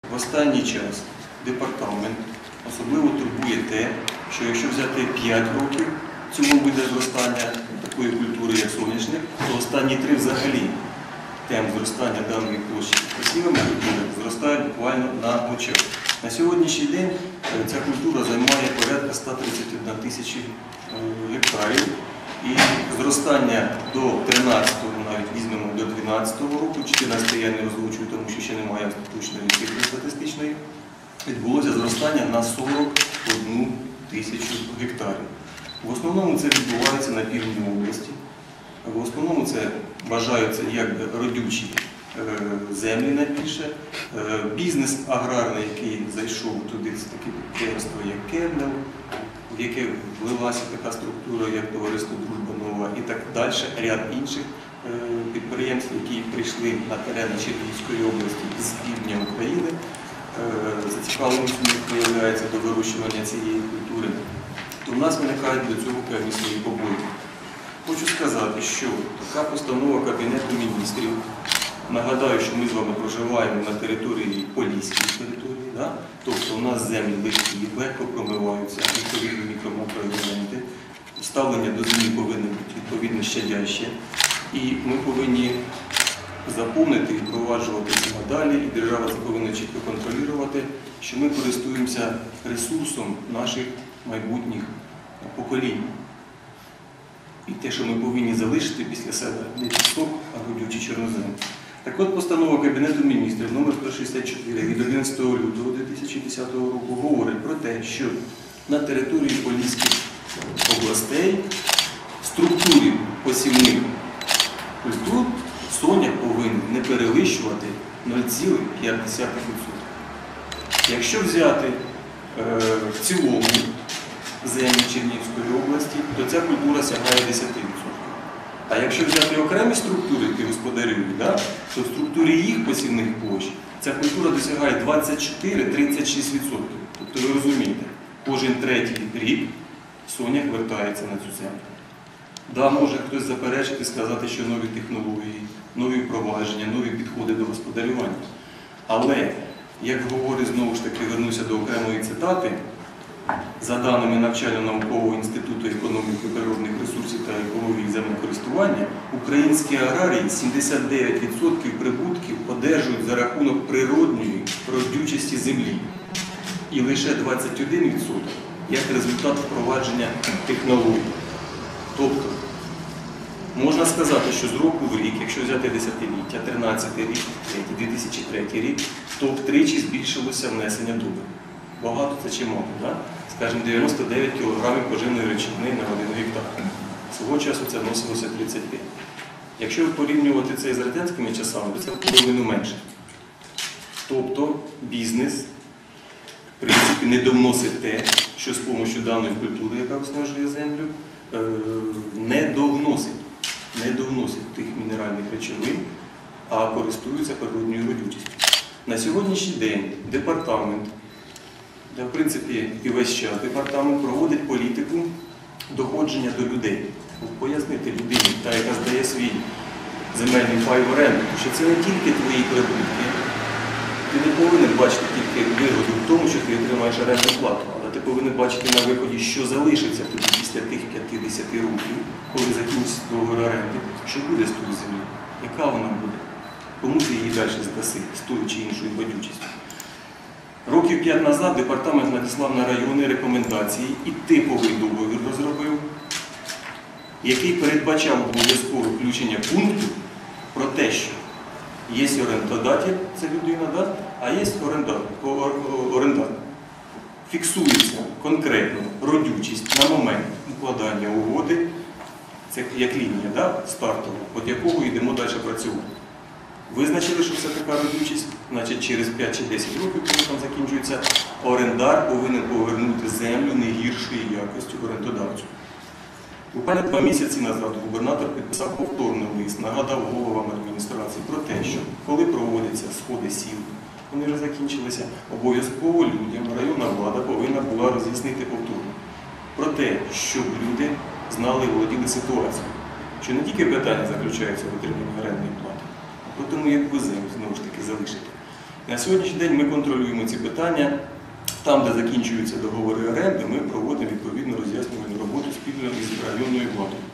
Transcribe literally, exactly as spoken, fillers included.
В останній час департамент особливо турбує те, що якщо взяти п'ять років цього виду зростання такої культури, як соняшник, то останні три взагалі темп зростання даної площі посівами культури зростає буквально на очах. На сьогоднішній день ця культура займає порядка ста тридцяти однієї тисячі гектарів. І зростання до тринадцятого, навіть візьмемо до дванадцятого року, чотирнадцятий я не озвучую, тому що ще немає точної цифри статистичної, відбулося зростання на сорок одну тисячу гектарів. В основному це відбувається на півдні області. В основному це вважаються якби родючі землі найбільше. Бізнес аграрний, який зайшов туди, з таке підприємство, як Кернел, в яке влилася така структура, як Товариство Дружба Нова і так далі, ряд інших підприємств, які прийшли на терени Чернігівської області з півдня України. Зацікавленість у них виявляється до вирощування цієї культури, то в нас виникають до цього певні свої побої. Хочу сказати, що така постанова Кабінету міністрів, нагадаю, що ми з вами проживаємо на території Поліської території, да? Тобто у нас землі легкі, легко промиваються, відповідні мікромокроелементи, ставлення до землі повинно бути відповідно щадяще, і ми повинні заповнити і впроваджувати це надалі, і держава це повинна чітко контролювати, що ми користуємося ресурсом наших майбутніх поколінь. І те, що ми повинні залишити після себе не пісок, а родючі чорнозем. Так от постанова Кабінету міністрів номер сто шістдесят чотири від одинадцятого лютого дві тисячі десятого року говорить про те, що на території Поліських областей в структурі посівних культур соняк повинен не перевищувати нуль цілих п'ять десятих відсотка. Якщо взяти е, в цілому землі Чернігівської області, то ця культура сягає десять відсотків. А якщо взяти окремі структури, які господарюють, да, то в структурі їх посівних площ ця культура досягає двадцять чотири - тридцять шість відсотків. Тобто ви розумієте, кожен третій рік соняк вертається на цю землю. Да, може хтось заперечити і сказати, що нові технології, нові впровадження, нові підходи до господарювання. Але, як говорить, знову ж таки, вернуся до окремої цитати, за даними Навчально-наукового інституту економіки природних ресурсів та екології землекористування, українські аграрії сімдесят дев'ять відсотків прибутків одержують за рахунок природньої родючості землі. І лише двадцять один відсоток як результат впровадження технологій. Тобто, можна сказати, що з року в рік, якщо взяти десятиліття, тринадцятий рік, дві тисячі третій рік, то втричі збільшилося внесення добрив. Багато це чи мало, да? Скажімо, дев'яносто дев'ять кілограмів поживної речовини на один гектар. Свого часу це вносилося тридцять п'ять. Якщо порівнювати це з радянськими часами, то це половину менше. Тобто бізнес, в принципі, не довносить те, що з допомогою даної культури, яка виснажує землю, не довносить, не довносить тих мінеральних речовин, а користуються природньою родючістю. На сьогоднішній день департамент, де, в принципі, і весь час департамент проводить політику доходження до людей. Пояснити людині, та, яка здає свій земельний пай в оренду, що це не тільки твої прибутки. Ти не повинен бачити тільки вигоду в тому, що ти отримаєш орендну плату, але ти повинен бачити на виході, що залишиться тобі після тих п'ятдесяти років, коли закінчиться договір оренди, що буде з тою землі, яка вона буде, кому ти її далі здаси з тою чи іншою бодючістю. Років п'ять назад департамент надіслав на райони рекомендації і типовий договір розробив, який передбачав обов'язкове включення пункту про те, що є орендодатель, це людина, да? А є орендар. Фіксується конкретно родючість на момент укладання угоди, це як лінія, да? Стартова, від якого йдемо далі працювати. Визначили, що це така родючість, значить через п'ять чи десять років, коли там закінчується, орендар повинен повернути землю не гіршої якості орендодавцю. Буквально два місяці назад губернатор підписав повторний лист, нагадав головам адміністрації про те, що коли проводяться сходи сіл, вони вже закінчилися, обов'язково людям районна влада повинна була роз'яснити повторно про те, щоб люди знали і володіли ситуацією, що не тільки питання заключається в отриманні орендної плати, а тому, яку землю знову ж таки залишити. На сьогоднішній день ми контролюємо ці питання. Там, де закінчуються договори оренди, ми проводимо відповідну роз'яснювальну роботу спільно із районною владою.